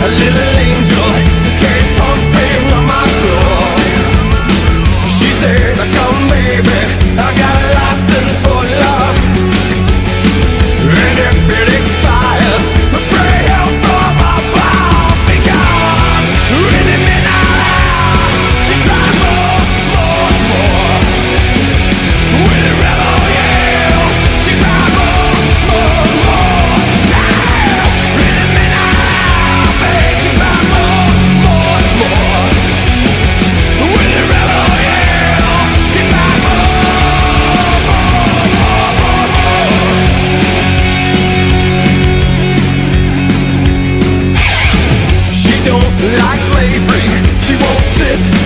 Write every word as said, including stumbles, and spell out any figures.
a little angel carried pumping on my floor. She said, come baby, I got a license for love, and if it expires, pray help for my power, because in the midnight she cried more, more, more. With a rebel yell, she cried more, more, more. Yeah, in the midnight, babe, she cried more, more, more. With a rebel yell, she cried more, more, more, more, more. She don't like slavery, she won't sit